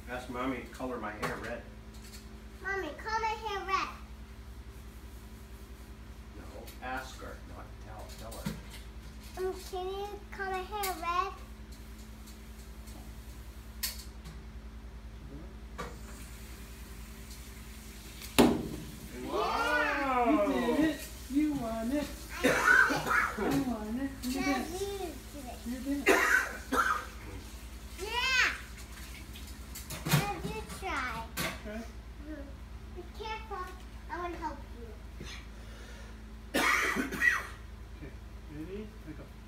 Ask Mommy to color my hair red. Mommy, color my hair red. No, ask her, not tell her. Can you color my hair red? Wow! You did it. You won it. I You won it. You did it. did it. You did it. Yeah. Now you try. Okay. Be careful. I want to help you. Okay. Ready? Go.